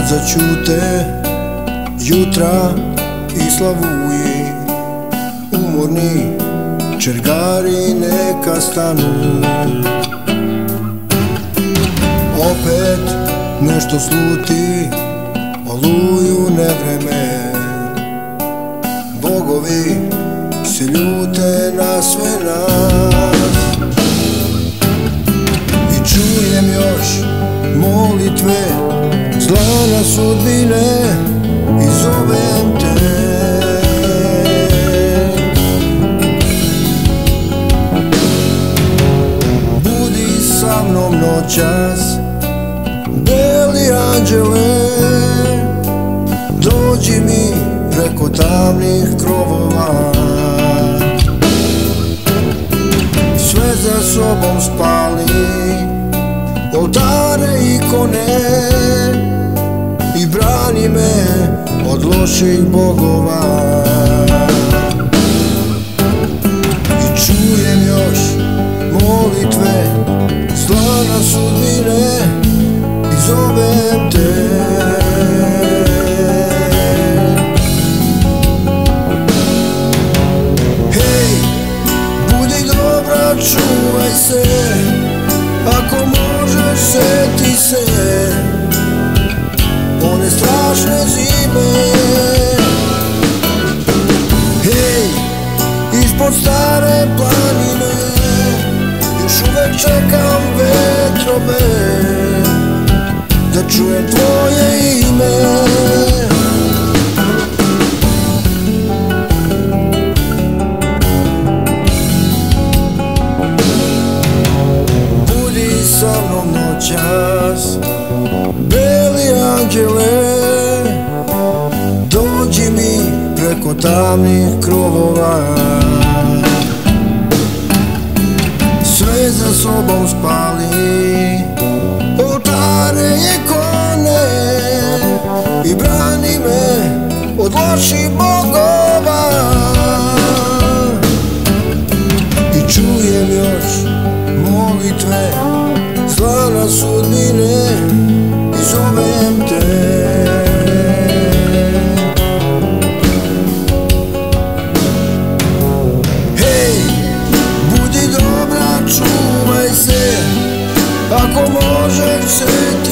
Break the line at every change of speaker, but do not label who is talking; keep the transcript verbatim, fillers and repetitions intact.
začute jutra i slavuji, umorni čergari neka stanu. Opet nešto sluti, oluju nevreme, bogovi se ljute na sve nas. I čujem još molitve zlana sudbine i zovem te. Budi sa mnom noćas, beli anđele, dođi mi preko tamnih krovova. Sve za sobom spali, oltare i ikone, i brani me od loših bogova. I čujem još molitve slana sudbine i zovem te. Hej, budi dobra, čuvaj se, ako možeš seti se one strašne zime. Hej, ispod stare planine još uvek čekam vetrove da čujem tvoje ime. Sa mnom noćas, beli anđele, dođi mi preko tamnih krovova. Sve za sobom spali, oltare i ikone, i brani me od loših bogova. I čujem još molitve slana sudbine i zovem te. Hej, budi dobra, čuvaj se, ako možeš se